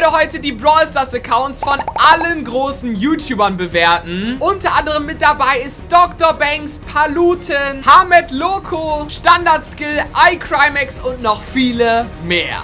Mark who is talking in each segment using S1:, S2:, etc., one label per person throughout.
S1: werde heute die Brawl Stars Accounts von allen großen YouTubern bewerten. Unter anderem mit dabei ist Dr. Banks, Paluten, Hamed Loco, Standard Skill, iCrimex und noch viele mehr.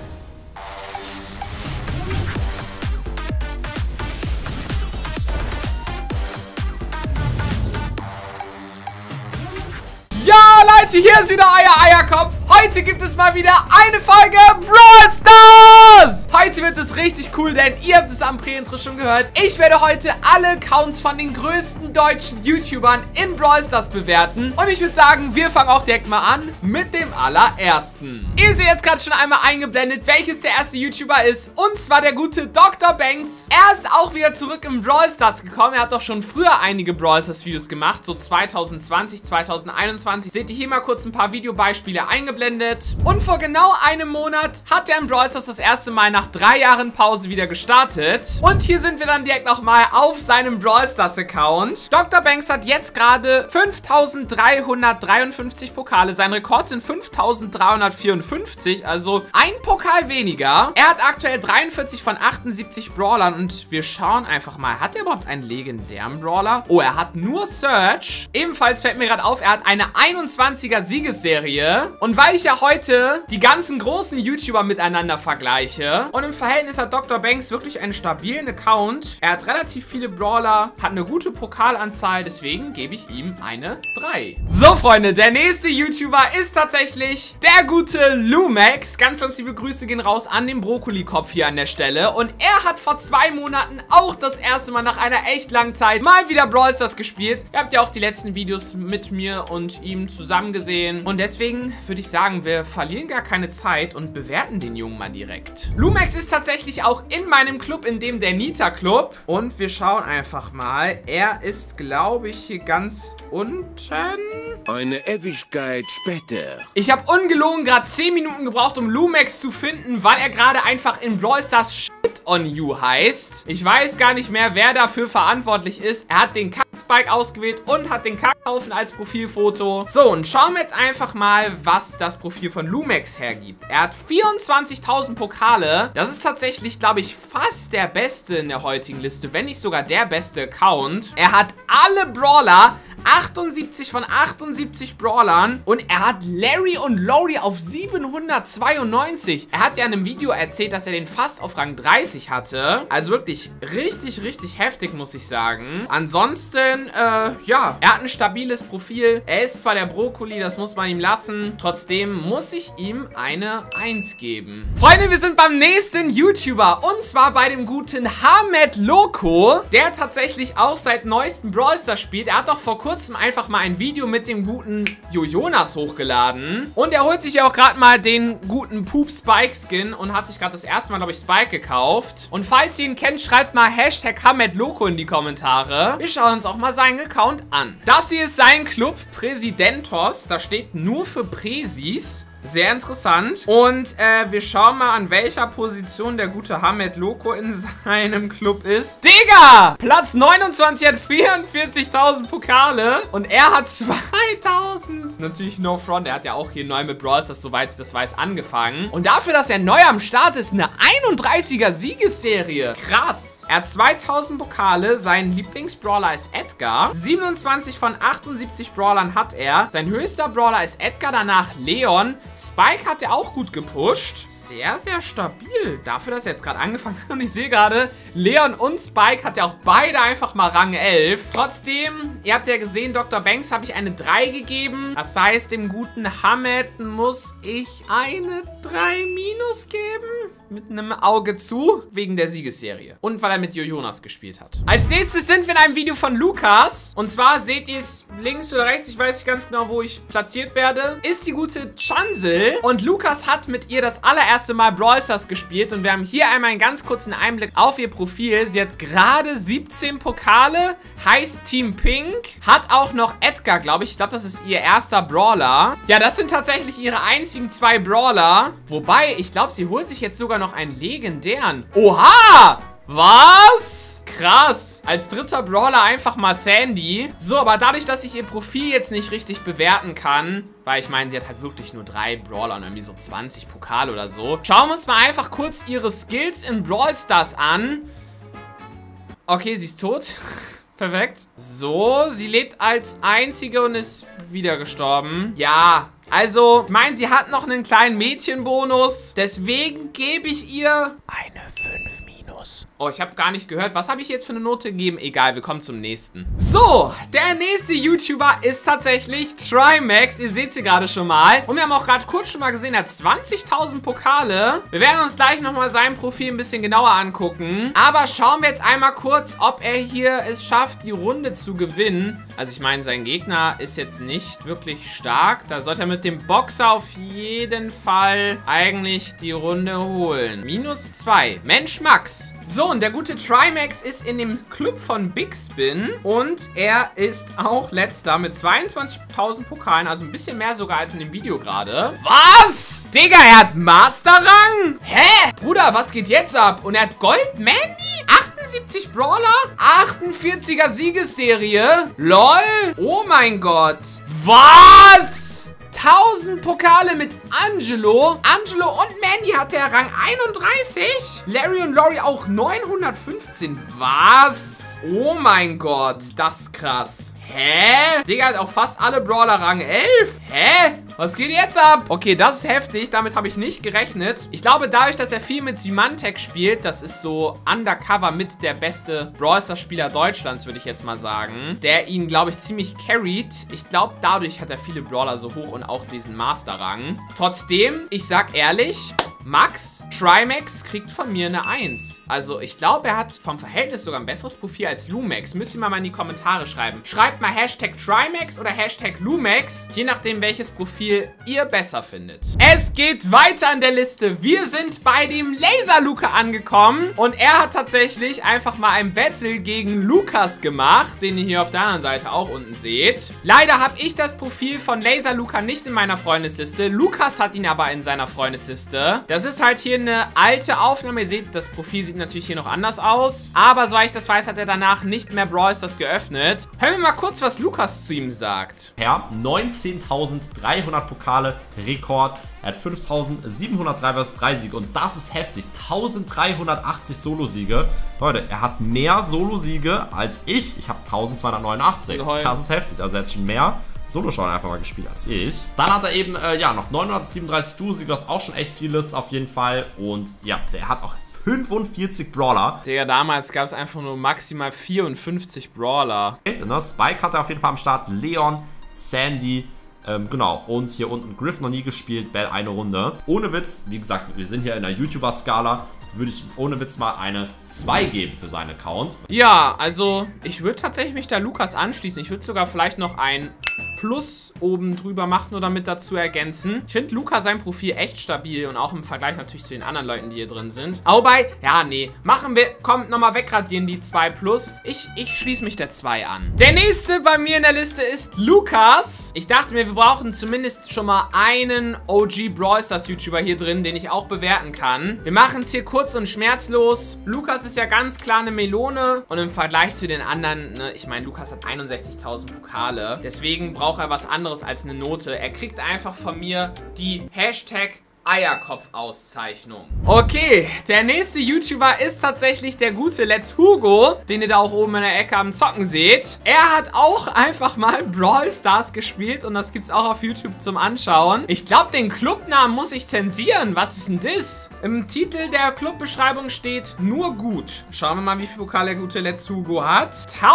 S1: Ja, Leute, hier ist wieder euer Eierkopf. Heute gibt es mal wieder eine Folge Brawl Stars. Heute wird es richtig cool, denn ihr habt es am Prä-Intro schon gehört. Ich werde heute alle Accounts von den größten deutschen YouTubern in Brawl Stars bewerten. Und ich würde sagen, wir fangen auch direkt mal an mit dem allerersten. Ihr seht jetzt gerade schon einmal eingeblendet, welches der erste YouTuber ist. Und zwar der gute Dr. Banks. Er ist auch wieder zurück im Brawl Stars gekommen. Er hat doch schon früher einige Brawl Stars Videos gemacht, so 2020, 2021. Seht ihr hier mal kurz ein paar Videobeispiele eingeblendet. Und vor genau einem Monat hat er im Brawl Stars das erste Mal nach 3 Jahren Pause wieder gestartet. Und hier sind wir dann direkt nochmal auf seinem Brawl Stars Account. Dr. Banks hat jetzt gerade 5353 Pokale. Sein Rekord sind 5354, also ein Pokal weniger. Er hat aktuell 43 von 78 Brawlern und wir schauen einfach mal, hat er überhaupt einen legendären Brawler? Oh, er hat nur Search. Ebenfalls fällt mir gerade auf, er hat eine 21er Siegesserie. Und weil ich ja heute die ganzen großen YouTuber miteinander vergleiche und im Verhältnis hat Dr. Banks wirklich einen stabilen Account. Er hat relativ viele Brawler, hat eine gute Pokalanzahl, deswegen gebe ich ihm eine 3. So, Freunde, der nächste YouTuber ist tatsächlich der gute Lumax. Ganz liebe Grüße gehen raus an den Brokkolikopf hier an der Stelle. Und er hat vor 2 Monaten auch das erste Mal nach einer echt langen Zeit mal wieder Brawl Stars gespielt. Ihr habt ja auch die letzten Videos mit mir und ihm zusammen gesehen. Und deswegen würde ich sagen, wir verlieren gar keine Zeit und bewerten den Jungen mal direkt. Lumax ist tatsächlich auch in meinem Club, in dem der Nita Club. Und wir schauen einfach mal. Er ist, glaube ich, hier ganz unten.
S2: Eine Ewigkeit später.
S1: Ich habe ungelogen gerade 10 Minuten gebraucht, um Lumax zu finden, weil er gerade einfach in Brawl Stars Shit on You heißt. Ich weiß gar nicht mehr, wer dafür verantwortlich ist. Er hat den Kack-Spike ausgewählt und hat den Kackhaufen als Profilfoto. So, und schauen wir jetzt einfach mal, was das Profil von Lumax hergibt. Er hat 24.000 Pokale. Das ist tatsächlich, glaube ich, fast der beste in der heutigen Liste, wenn nicht sogar der beste Account. Er hat alle Brawler, 78 von 78 Brawlern und er hat Larry und Lori auf 792. Er hat ja in einem Video erzählt, dass er den fast auf Rang 30 hatte. Also wirklich richtig, richtig heftig, muss ich sagen. Ansonsten, ja, er hat ein stabiles Profil. Er ist zwar der Brokkoli, das muss man ihm lassen. Trotzdem muss ich ihm eine 1 geben. Freunde, wir sind beim nächsten YouTuber und zwar bei dem guten Hamed Loco, der tatsächlich auch seit neuestem Brawl Stars spielt. Er hat doch vor kurzem einfach mal ein Video mit dem guten Jojonas hochgeladen. Und er holt sich ja auch gerade mal den guten Poop Spike Skin und hat sich gerade das erste Mal, glaube ich, Spike gekauft. Und falls ihr ihn kennt, schreibt mal Hashtag Hamed Loco in die Kommentare. Wir schauen uns auch mal seinen Account an. Das hier ist sein Club Präsidentos. Da steht nur für Präsis. Sehr interessant. Und wir schauen mal, an welcher Position der gute Hamed Loco in seinem Club ist. Digga! Platz 29 hat 44.000 Pokale. Und er hat 2.000. Natürlich no front. Er hat ja auch hier neu mit Brawl Stars, soweit ich das weiß, angefangen. Und dafür, dass er neu am Start ist, eine 31er Siegesserie. Krass. Er hat 2.000 Pokale. Sein Lieblingsbrawler ist Edgar. 27 von 78 Brawlern hat er. Sein höchster Brawler ist Edgar, danach Leon. Spike hat er auch gut gepusht. Sehr, sehr stabil. Dafür, dass er jetzt gerade angefangen hat. Und ich sehe gerade, Leon und Spike hat ja auch beide einfach mal Rang 11. Trotzdem, ihr habt ja gesehen, Dr. Banks habe ich eine 3 gegeben. Das heißt, dem guten Hamed muss ich eine 3 minus geben. Mit einem Auge zu, wegen der Siegesserie. Und weil er mit Jojonas gespielt hat. Als nächstes sind wir in einem Video von Lukas. Und zwar seht ihr es links oder rechts, ich weiß nicht ganz genau, wo ich platziert werde, ist die gute Chansel. Und Lukas hat mit ihr das allererste Mal Brawl Stars gespielt. Und wir haben hier einmal einen ganz kurzen Einblick auf ihr Profil. Sie hat gerade 17 Pokale, heißt Team Pink, hat auch noch Edgar, glaube ich. Ich glaube, das ist ihr erster Brawler. Ja, das sind tatsächlich ihre einzigen 2 Brawler. Wobei, ich glaube, sie holt sich jetzt sogar noch einen legendären. Oha! Was? Krass. Als dritter Brawler einfach mal Sandy. So, aber dadurch, dass ich ihr Profil jetzt nicht richtig bewerten kann, weil ich meine, sie hat halt wirklich nur 3 Brawler und irgendwie so 20 Pokale oder so. Schauen wir uns mal einfach kurz ihre Skills in Brawl Stars an. Okay, sie ist tot. Perfekt. So, sie lebt als einzige und ist wieder gestorben. Ja, also, ich meine, sie hat noch einen kleinen Mädchenbonus. Deswegen gebe ich ihr eine 5 minus. Oh, ich habe gar nicht gehört. Was habe ich jetzt für eine Note gegeben? Egal, wir kommen zum nächsten. So, der nächste YouTuber ist tatsächlich Trimax. Ihr seht sie gerade schon mal. Und wir haben auch gerade kurz schon mal gesehen, er hat 20.000 Pokale. Wir werden uns gleich nochmal sein Profil ein bisschen genauer angucken. Aber schauen wir jetzt einmal kurz, ob er hier es schafft, die Runde zu gewinnen. Also ich meine, sein Gegner ist jetzt nicht wirklich stark. Da sollte er mit dem Boxer auf jeden Fall eigentlich die Runde holen. -2. Mensch Max. So, und der gute Trimax ist in dem Club von Big Spin und er ist auch letzter mit 22.000 Pokalen, also ein bisschen mehr sogar als in dem Video gerade. Was? Digga, er hat Masterrang? Hä? Bruder, was geht jetzt ab? Und er hat Gold Mandy? 78 Brawler? 48er Siegesserie? LOL? Oh mein Gott. Was? 1000 Pokale mit Angelo. Angelo und Mandy hat der Rang 31. Larry und Lori auch 915. Was? Oh mein Gott, das ist krass. Hä? Digga hat auch fast alle Brawler Rang 11. Hä? Was geht jetzt ab? Okay, das ist heftig. Damit habe ich nicht gerechnet. Ich glaube, dadurch, dass er viel mit Symantec spielt, das ist so undercover mit der beste Brawl Stars Spieler Deutschlands, würde ich jetzt mal sagen. Der ihn, glaube ich, ziemlich carried. Ich glaube, dadurch hat er viele Brawler so hoch und auch diesen Master-Rang. Trotzdem, ich sag ehrlich, Max, Trimax kriegt von mir eine 1. Also ich glaube, er hat vom Verhältnis sogar ein besseres Profil als Lumax. Müsst ihr mal in die Kommentare schreiben. Schreibt mal Hashtag Trimax oder Hashtag Lumax, je nachdem, welches Profil ihr besser findet. Es geht weiter in der Liste. Wir sind bei dem Laser Luca angekommen und er hat tatsächlich einfach mal ein Battle gegen Lukas gemacht, den ihr hier auf der anderen Seite auch unten seht. Leider habe ich das Profil von Laser Luca nicht in meiner Freundesliste. Lukas hat ihn aber in seiner Freundesliste. Das ist halt hier eine alte Aufnahme. Ihr seht, das Profil sieht natürlich hier noch anders aus. Aber soweit ich das weiß, hat er danach nicht mehr Brawl Stars geöffnet. Hören wir mal kurz, was Lukas zu ihm sagt.
S3: Ja, 19.300 Pokale, Rekord. Er hat 5.703 vs 3 Siege und das ist heftig. 1.380 Solo-Siege. Leute, er hat mehr Solo-Siege als ich. Ich habe 1.289. Das ist heftig. Also er hat schon mehr Solo-Schauen einfach mal gespielt als ich. Dann hat er eben, ja, noch 937 Duo-Siege, was auch schon echt viel ist auf jeden Fall. Und ja, der hat auch 45 Brawler.
S1: Digga, damals gab es einfach nur maximal 54 Brawler.
S3: Ne? Spike hat er auf jeden Fall am Start. Leon, Sandy, genau. Und hier unten Griff noch nie gespielt. Bell eine Runde. Ohne Witz, wie gesagt, wir sind hier in der YouTuber-Skala. Würde ich ohne Witz mal eine 2 geben für seinen Account.
S1: Ja, also ich würde tatsächlich mich da Lukas anschließen. Ich würde sogar vielleicht noch ein Plus oben drüber machen oder mit dazu ergänzen. Ich finde Luca sein Profil echt stabil und auch im Vergleich natürlich zu den anderen Leuten, die hier drin sind. Wobei, ja, nee, machen wir, kommt nochmal wegradieren die 2 Plus. Ich schließe mich der 2 an. Der nächste bei mir in der Liste ist Lukas. Ich dachte mir, wir brauchen zumindest schon mal einen OG Brawl Stars YouTuber hier drin, den ich auch bewerten kann. Wir machen es hier kurz und schmerzlos. Lukas ist ja ganz klar eine Melone und im Vergleich zu den anderen, ne, ich meine, Lukas hat 61.000 Pokale. Deswegen braucht er was anderes als eine Note. Er kriegt einfach von mir die Hashtag Eierkopf-Auszeichnung. Okay, der nächste YouTuber ist tatsächlich der gute Let's Hugo, den ihr da auch oben in der Ecke am Zocken seht. Er hat auch einfach mal Brawl Stars gespielt und das gibt's auch auf YouTube zum Anschauen. Ich glaube, den Clubnamen muss ich zensieren. Was ist denn das? Im Titel der Clubbeschreibung steht nur gut. Schauen wir mal, wie viel Pokale der gute Let's Hugo hat.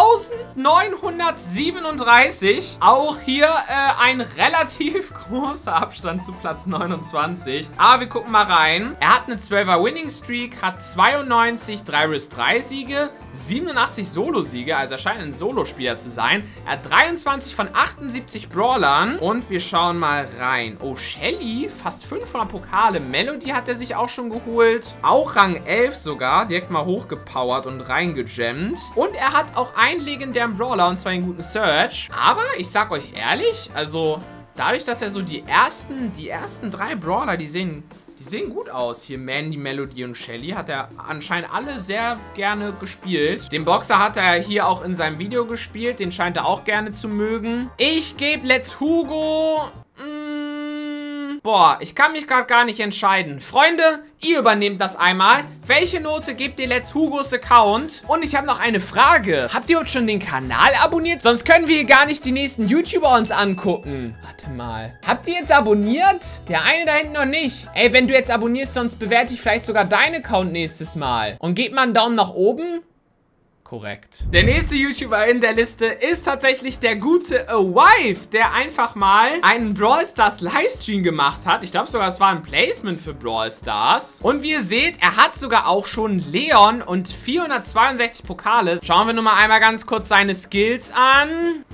S1: 1937. Auch hier ein relativ großer Abstand zu Platz 29. Aber wir gucken mal rein. Er hat eine 12er Winning Streak, hat 92 3 vs 3 Siege, 87 Solo-Siege, also er scheint ein Solospieler zu sein. Er hat 23 von 78 Brawlern und wir schauen mal rein. Oh, Shelly, fast 500 Pokale. Melody hat er sich auch schon geholt. Auch Rang 11 sogar, direkt mal hochgepowert und reingejammt. Und er hat auch einen legendären Brawler und zwar einen guten Search. Aber ich sag euch ehrlich, also dadurch, dass er so die ersten 3 Brawler, die sehen Die sehen gut aus. Hier Mandy, Melody und Shelly hat er anscheinend alle sehr gerne gespielt. Den Boxer hat er hier auch in seinem Video gespielt. Den scheint er auch gerne zu mögen. Ich gebe Let's Hugo... Boah, ich kann mich gerade gar nicht entscheiden. Freunde, ihr übernehmt das einmal. Welche Note gebt ihr Let's Hugos Account? Und ich habe noch eine Frage. Habt ihr uns schon den Kanal abonniert? Sonst können wir hier gar nicht die nächsten YouTuber uns angucken. Warte mal. Habt ihr jetzt abonniert? Der eine da hinten noch nicht. Ey, wenn du jetzt abonnierst, sonst bewerte ich vielleicht sogar deinen Account nächstes Mal. Und gebt mal einen Daumen nach oben. Korrekt. Der nächste YouTuber in der Liste ist tatsächlich der gute Awife, der einfach mal einen Brawl Stars Livestream gemacht hat. Ich glaube sogar, es war ein Placement für Brawl Stars. Und wie ihr seht, er hat sogar auch schon Leon und 462 Pokale. Schauen wir nur mal einmal ganz kurz seine Skills an.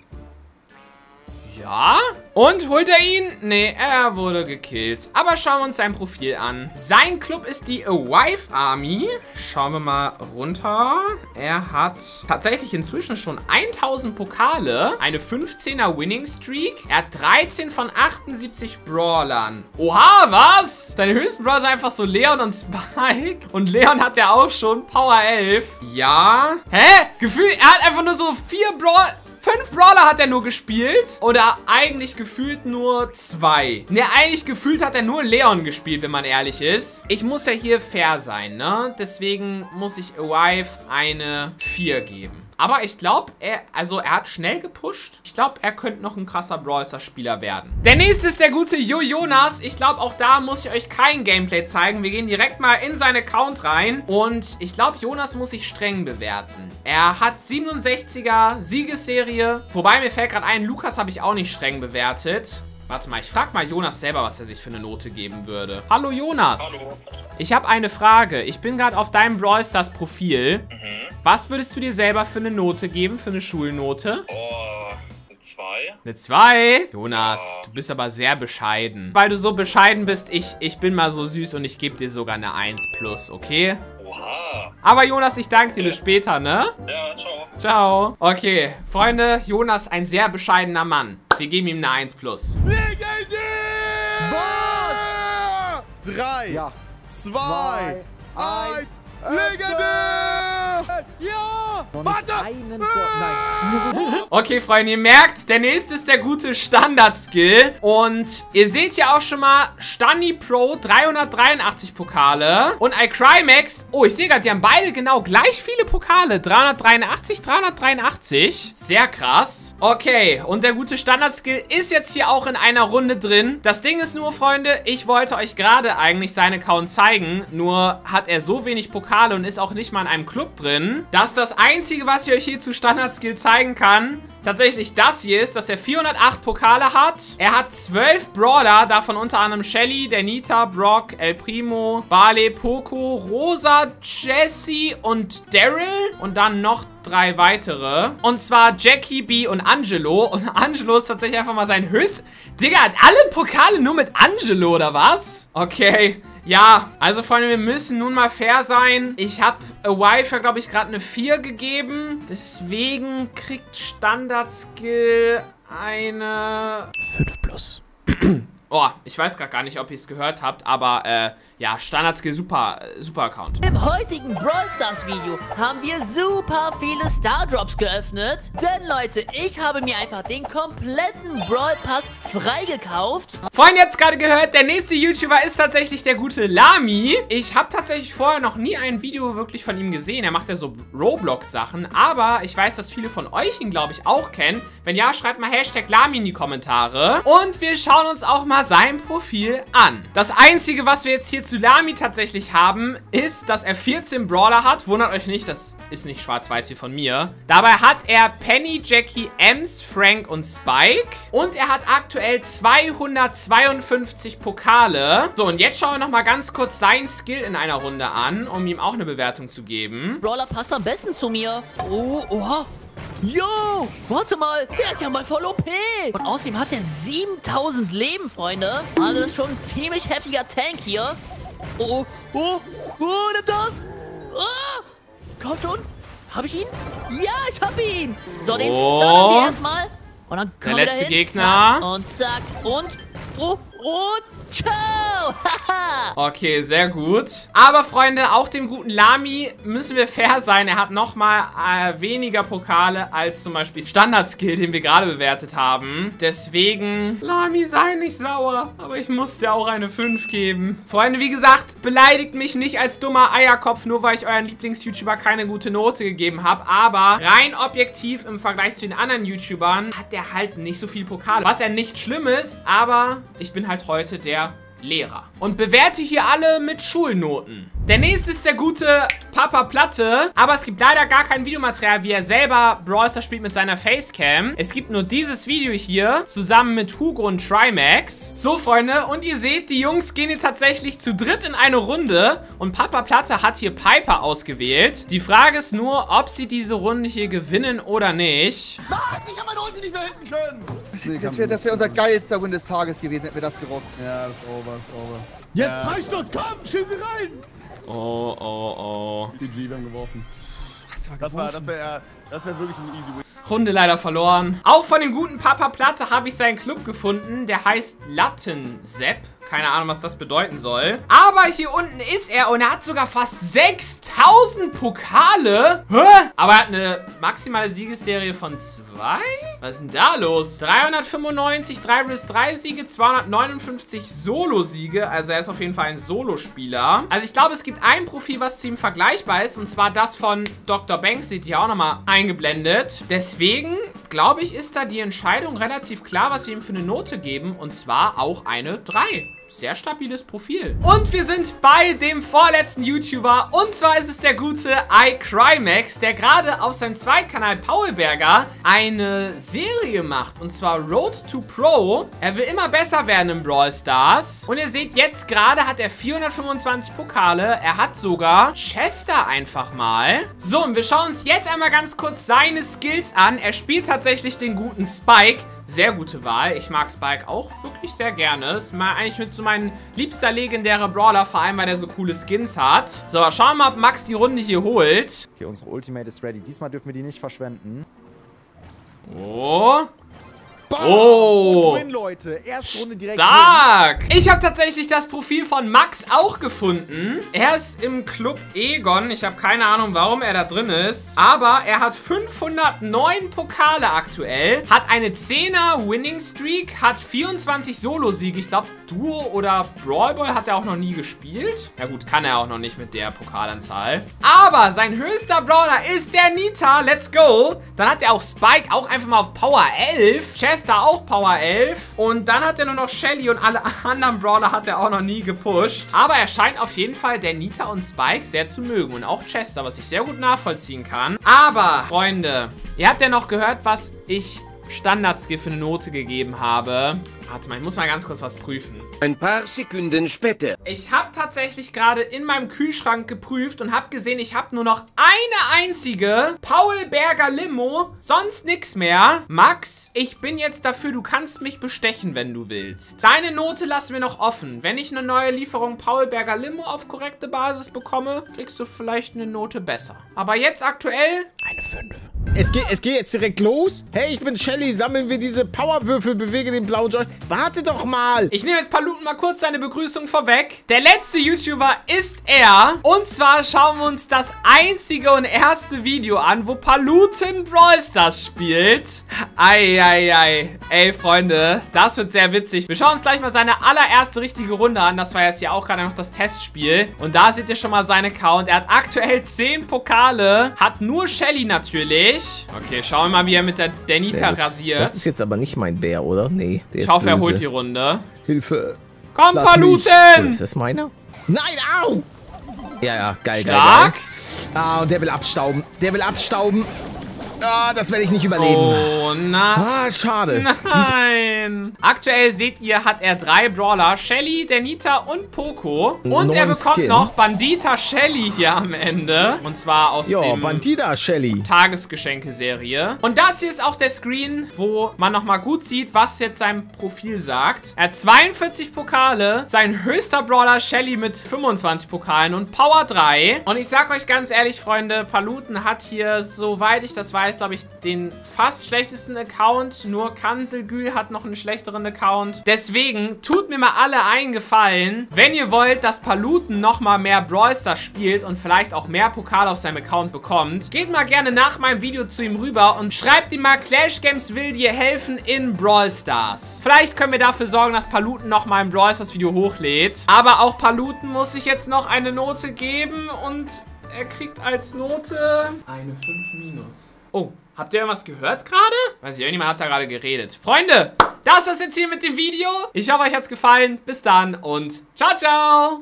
S1: Ja. Und holt er ihn? Nee, er wurde gekillt. Aber schauen wir uns sein Profil an. Sein Club ist die Awife Army. Schauen wir mal runter. Er hat tatsächlich inzwischen schon 1000 Pokale. Eine 15er Winning Streak. Er hat 13 von 78 Brawlern. Oha, was? Seine höchsten Brawler sind einfach so Leon und Spike. Und Leon hat ja auch schon Power 11. Ja. Hä? Gefühlt, er hat einfach nur so 5 Brawler hat er nur gespielt. Oder eigentlich gefühlt nur 2. Ne, eigentlich gefühlt hat er nur Leon gespielt, wenn man ehrlich ist. Ich muss ja hier fair sein, ne? Deswegen muss ich Awife eine 4 geben. Aber ich glaube, er hat schnell gepusht. Ich glaube, er könnte noch ein krasser Brawl Stars Spieler werden. Der nächste ist der gute Jonas. Ich glaube, auch da muss ich euch kein Gameplay zeigen. Wir gehen direkt mal in seinen Account rein. Und ich glaube, Jonas muss ich streng bewerten. Er hat 67er Siegesserie. Wobei, mir fällt gerade ein, Lukas habe ich auch nicht streng bewertet. Warte mal, ich frage mal Jonas selber, was er sich für eine Note geben würde. Hallo Jonas.
S4: Hallo.
S1: Ich habe eine Frage. Ich bin gerade auf deinem Brawl Stars Profil. Was würdest du dir selber für eine Note geben, für eine Schulnote?
S4: Oh, eine 2.
S1: Eine 2? Jonas, du bist aber sehr bescheiden. Weil du so bescheiden bist, ich bin mal so süß und ich gebe dir sogar eine 1+, okay?
S4: Oha.
S1: Aber Jonas, ich danke dir, bis später, ne?
S4: Ja, ciao.
S1: Ciao. Okay, Freunde, Jonas, ein sehr bescheidener Mann. Wir geben ihm eine 1+.
S5: Legendär! 3, 2, 1, legendär! Ja! Warte!
S1: Okay, Freunde, ihr merkt, der nächste ist der gute Standard-Skill. Und ihr seht ja auch schon mal Stani Pro 383 Pokale und iCrymax. Oh, ich sehe gerade, die haben beide genau gleich viele Pokale. 383, 383. Sehr krass. Okay, und der gute Standard-Skill ist jetzt hier auch in einer Runde drin. Das Ding ist nur, Freunde, ich wollte euch gerade eigentlich seinen Account zeigen. Nur hat er so wenig Pokale und ist auch nicht mal in einem Club drin, dass das Einzige, was ich euch hier zu Standard-Skill zeigen kann, tatsächlich das hier ist, dass er 408 Pokale hat. Er hat 12 Brawler, davon unter anderem Shelly, Danita, Brock, El Primo, Barley, Poco, Rosa, Jessie und Daryl. Und dann noch 3 weitere. Und zwar Jackie, B und Angelo. Und Angelo ist tatsächlich einfach mal sein höchst... Digga, hat alle Pokale nur mit Angelo, oder was? Okay. Ja, also Freunde, wir müssen nun mal fair sein. Ich habe Awife, glaube ich, gerade eine 4 gegeben. Deswegen kriegt Standard-Skill eine 5+. Oh, ich weiß gerade gar nicht, ob ihr es gehört habt, aber ja, Standard-Skill, super Account.
S6: Im heutigen Brawl Stars Video haben wir super viele Star Drops geöffnet. Denn Leute, ich habe mir einfach den kompletten Brawl Pass freigekauft.
S1: Freunde, ihr habt es gerade gehört, der nächste YouTuber ist tatsächlich der gute Lami. Ich habe tatsächlich vorher noch nie ein Video wirklich von ihm gesehen. Er macht ja so Roblox-Sachen, aber ich weiß, dass viele von euch ihn, glaube ich, auch kennen. Wenn ja, schreibt mal Hashtag Lami in die Kommentare. Und wir schauen uns auch mal sein Profil an. Das Einzige, was wir jetzt hier zu Lami tatsächlich haben, ist, dass er 14 Brawler hat. Wundert euch nicht, das ist nicht schwarz-weiß wie von mir. Dabei hat er Penny, Jackie, Ems, Frank und Spike. Und er hat aktuell 252 Pokale. So, und jetzt schauen wir nochmal ganz kurz seinen Skill in einer Runde an, um ihm auch eine Bewertung zu geben.
S6: Brawler passt am besten zu mir. Oh, oha. Yo, warte mal, der ist ja mal voll OP. Und außerdem hat er 7000 Leben, Freunde. Also das ist schon ein ziemlich heftiger Tank hier. Oh, oh, oh, nimm das. Oh, komm schon. Hab ich ihn? Ja, ich hab ihn. So, den stunnen wir erstmal. Und dann kommen wir
S1: der letzte
S6: dahin.
S1: Gegner.
S6: Zack, und zack. Und, oh, und ciao. Haha.
S1: Okay, sehr gut. Aber, Freunde, auch dem guten Lami müssen wir fair sein. Er hat nochmal weniger Pokale als zum Beispiel Standard-Skill, den wir gerade bewertet haben. Deswegen, Lami, sei nicht sauer. Aber ich muss dir auch eine 5 geben. Freunde, wie gesagt, beleidigt mich nicht als dummer Eierkopf, nur weil ich euren Lieblings-YouTuber keine gute Note gegeben habe. Aber rein objektiv im Vergleich zu den anderen YouTubern hat der halt nicht so viel Pokale. Was ja nicht schlimm ist, aber ich bin halt heute der Lehrer. Und bewerte hier alle mit Schulnoten. Der nächste ist der gute Papa Platte. Aber es gibt leider gar kein Videomaterial, wie er selber Brawl Stars spielt mit seiner Facecam. Es gibt nur dieses Video hier, zusammen mit Hugo und Trimax. So, Freunde, und ihr seht, die Jungs gehen hier tatsächlich zu dritt in eine Runde. Und Papa Platte hat hier Piper ausgewählt. Die Frage ist nur, ob sie diese Runde hier gewinnen oder nicht.
S5: Nein, ich habe meine Ulti nicht mehr hinten können. Das wär unser geilster Win des Tages gewesen, hätten wir das gerockt. Ja, das ist over, ist over. Jetzt Freistoß, komm, schieß sie rein!
S1: Oh, oh, oh.
S5: GG, wir haben geworfen. Das wäre wirklich ein easy win.
S1: Runde leider verloren. Auch von dem guten Papa Platte habe ich seinen Club gefunden. Der heißt Lattensepp. Keine Ahnung, was das bedeuten soll. Aber hier unten ist er und er hat sogar fast 6000 Pokale. Hä? Aber er hat eine maximale Siegesserie von 2? Was ist denn da los? 395 3 vs 3 Siege, 259 Solo-Siege. Also er ist auf jeden Fall ein Solospieler. Also ich glaube, es gibt ein Profil, was zu ihm vergleichbar ist. Und zwar das von Dr. Banks. Seht ihr auch nochmal eingeblendet. Deswegen, glaube ich, ist da die Entscheidung relativ klar, was wir ihm für eine Note geben. Und zwar auch eine 3. Sehr stabiles Profil. Und wir sind bei dem vorletzten YouTuber. Und zwar ist es der gute iCrymax, der gerade auf seinem Zweitkanal Paulberger eine Serie macht. Und zwar Road to Pro. Er will immer besser werden im Brawl Stars. Und ihr seht, jetzt gerade hat er 425 Pokale. Er hat sogar Chester einfach mal. So, und wir schauen uns jetzt einmal ganz kurz seine Skills an. Er spielt tatsächlich den guten Spike. Sehr gute Wahl. Ich mag Spike auch wirklich sehr gerne. Ist mal eigentlich mit so mein liebster legendärer Brawler, vor allem, weil der so coole Skins hat. So, schauen wir mal, ob Max die Runde hier holt.
S7: Okay, unsere Ultimate ist ready. Diesmal dürfen wir die nicht verschwenden.
S1: Oh.
S5: Bam!
S1: Oh.
S5: Und win, Leute. Erste Runde direkt
S1: Stark! Ich habe tatsächlich das Profil von Max auch gefunden. Er ist im Club Egon. Ich habe keine Ahnung, warum er da drin ist. Aber er hat 509 Pokale aktuell. Hat eine 10er Winning Streak. Hat 24 Solo-Siege. Ich glaube, Duo oder Brawl Ball hat er auch noch nie gespielt. Ja gut, kann er auch noch nicht mit der Pokalanzahl. Aber sein höchster Brawler ist der Nita. Let's go! Dann hat er auch Spike auch einfach mal auf Power 11. Chester auch Power 11. Und dann hat er nur noch Shelly und alle anderen Brawler hat er auch noch nie gepusht. Aber er scheint auf jeden Fall der Nita und Spike sehr zu mögen. Und auch Chester, was ich sehr gut nachvollziehen kann. Aber, Freunde, ihr habt ja noch gehört, was ich Standard-Skill für eine Note gegeben habe. Warte mal, ich muss mal ganz kurz was prüfen.
S2: Ein paar Sekunden später.
S1: Ich habe tatsächlich gerade in meinem Kühlschrank geprüft und habe gesehen, ich habe nur noch eine einzige Paulberger Limo, sonst nichts mehr. Max, ich bin jetzt dafür, du kannst mich bestechen, wenn du willst. Deine Note lassen wir noch offen. Wenn ich eine neue Lieferung Paulberger Limo auf korrekte Basis bekomme, kriegst du vielleicht eine Note besser. Aber jetzt aktuell eine 5.
S5: Es geht jetzt direkt los. Hey, ich bin Shelly. Sammeln wir diese Powerwürfel, bewege den blauen Joy. Warte doch mal.
S1: Ich nehme jetzt Paluten mal kurz seine Begrüßung vorweg. Der letzte YouTuber ist er. Und zwar schauen wir uns das einzige und erste Video an, wo Paluten Brawl Stars spielt. Eieiei. Ey, Freunde, das wird sehr witzig. Wir schauen uns gleich mal seine allererste richtige Runde an. Das war jetzt ja auch gerade noch das Testspiel. Und da seht ihr schon mal seinen Account. Er hat aktuell 10 Pokale. Hat nur Shelly natürlich. Okay, schauen wir mal, wie er mit der Nita rasiert.
S8: Das ist jetzt aber nicht mein Bär, oder? Nee, der
S1: Ich hoffe,
S8: ist
S1: er
S8: böse.
S1: holt die Runde.
S8: Hilfe.
S1: Komm,
S8: Lass
S1: Paluten!
S8: mich. Oh, ist das meiner? Nein, au! Ja, ja, geil,
S1: Stark.
S8: geil, geil. Ah, und der will abstauben. Der will abstauben. Ah, das werde ich nicht überleben.
S1: Oh, nein.
S8: Ah, schade.
S1: Nein. Aktuell seht ihr, hat er 3 Brawler. Shelly, der Nita und Poco. Und er
S8: Neuen
S1: bekommt
S8: Skin.
S1: noch Bandita Shelly hier am Ende. Und zwar aus
S8: Jo,
S1: dem
S8: Bandita Shelly.
S1: Tagesgeschenke-Serie. Und das hier ist auch der Screen, wo man nochmal gut sieht, was jetzt sein Profil sagt. Er hat 42 Pokale. Sein höchster Brawler Shelly mit 25 Pokalen und Power 3. Und ich sag euch ganz ehrlich, Freunde, Paluten hat hier, soweit ich das weiß, weiß, glaube ich, den fast schlechtesten Account. Nur Kanzelgül hat noch einen schlechteren Account. Deswegen, tut mir mal alle einen Gefallen. Wenn ihr wollt, dass Paluten nochmal mehr Brawl Stars spielt und vielleicht auch mehr Pokale auf seinem Account bekommt, geht mal gerne nach meinem Video zu ihm rüber und schreibt ihm mal, Clash Games will dir helfen in Brawl Stars. Vielleicht können wir dafür sorgen, dass Paluten nochmal ein Brawl Stars Video hochlädt. Aber auch Paluten muss sich jetzt noch eine Note geben und er kriegt als Note eine 5-. Oh, habt ihr irgendwas gehört gerade? Weiß ich, irgendjemand hat da gerade geredet. Freunde, das war's jetzt hier mit dem Video. Ich hoffe, euch hat's gefallen. Bis dann und ciao, ciao.